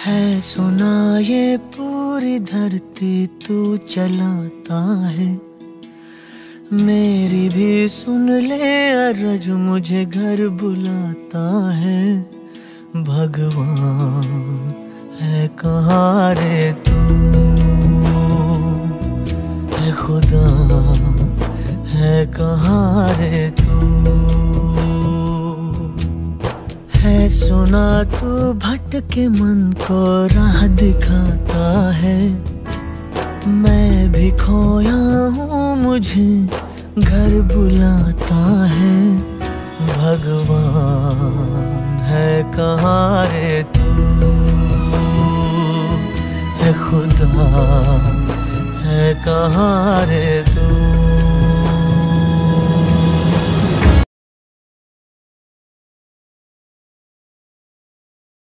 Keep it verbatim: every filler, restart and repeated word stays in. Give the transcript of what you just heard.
है सुना ये पूरी धरती तू चलाता है, मेरी भी सुन ले अरज मुझे घर बुलाता है। भगवान है कहाँ रे तू, है खुदा है कहाँ रे तू। है सुना तू भटके मन को राह दिखाता है, मैं भी खोया हूँ मुझे घर बुलाता है। भगवान है कहाँ रे तू, है खुदा है कहाँ रे तू।